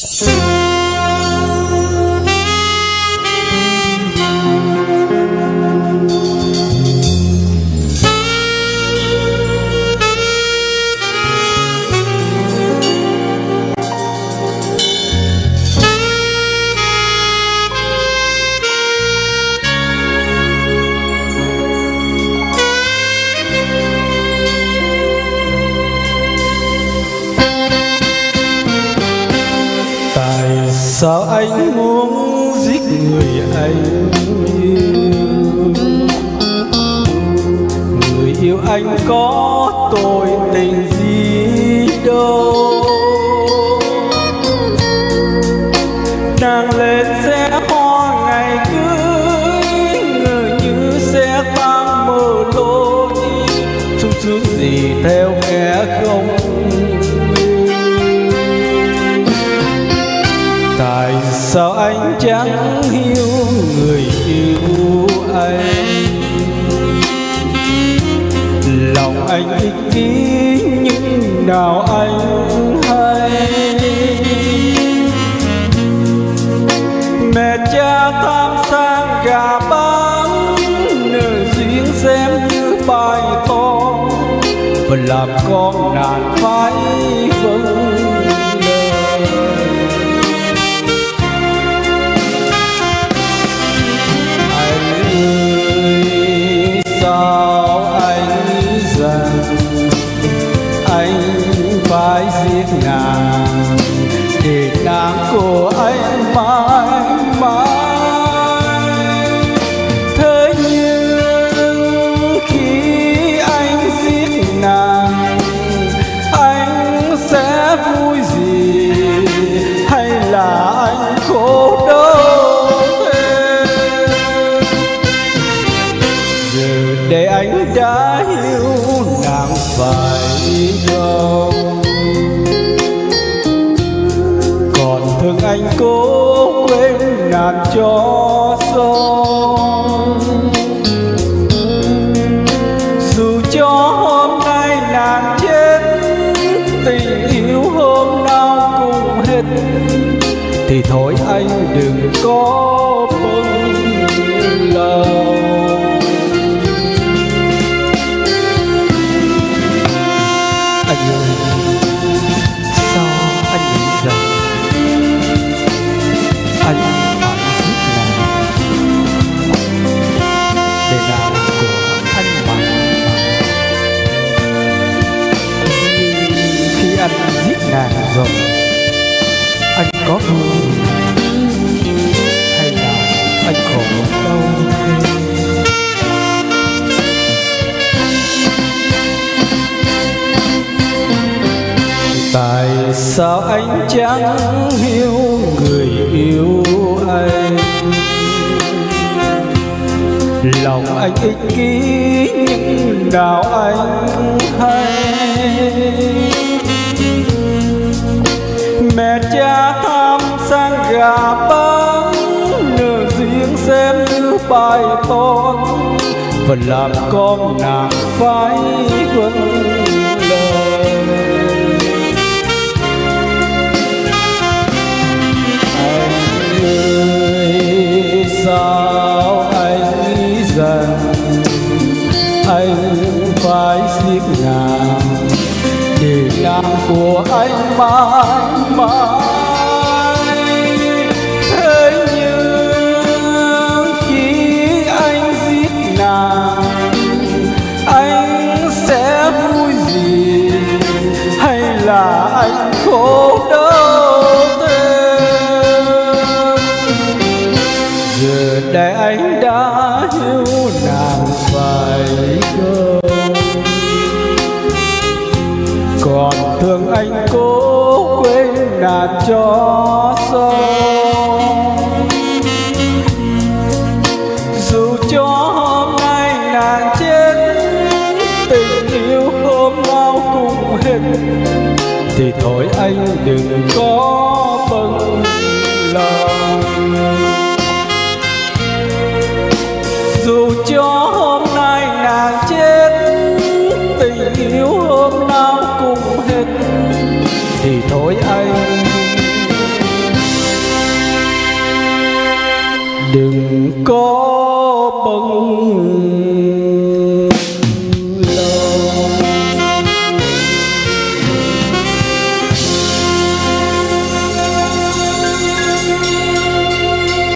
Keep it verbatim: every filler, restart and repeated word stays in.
Sao anh muốn giết người anh yêu? Người yêu anh có tội tình gì đâu. Nàng lên xe hoa ngày cưới, ngờ như xe tăng mờ lối, sung sướng gì theo kẻ không. Tại sao anh chẳng hiểu người yêu anh? Lòng anh ích kỷ nhưng nào anh hay. Mẹ cha tham sang gà bán, nợ duyên xem như bài toán, và làm con nạn phải vâng. Sao anh nghĩ rằng anh phải giết nàng để nàng của anh mãi mãi? Thế nhưng khi anh giết nàng, anh sẽ vui gì hay là anh khổ đau thêm? Giờ để anh đã hiểu nàng phải không? Còn thương anh cố quên nàng cho xong. Dù cho hôm nay nàng chết, tình yêu hôm nào cũng hết, thì thôi anh đừng có bận lòng. Anh ơi, sao anh nghĩ rằng anh phải giết nàng để nàng của anh mãi mãi? Khi anh giết nàng rồi, anh có vui hay là anh khổ đau thêm? Tại sao anh chẳng hiểu người yêu anh? Lòng anh ích kỷ nhưng nào anh hay. Mẹ cha tham sang gà bán, nợ duyên xem như bài toán, và làm con nàng phải vâng lời. Sao anh nghĩ rằng anh phải giết nàng để nàng của anh mãi mãi? Thế nhưng khi anh giết nàng, anh sẽ vui gì hay là anh khổ đau thêm? Giờ đây anh đã hiểu nàng phải không? Còn thương anh cố quên nàng cho xong. Dù cho hôm nay nàng chết, tình yêu hôm nào cũng hết, thì thôi anh đừng có bận lòng. Dù cho hôm nay nàng chết, tình yêu hôm nào cũng hết, thì thôi anh đừng có bận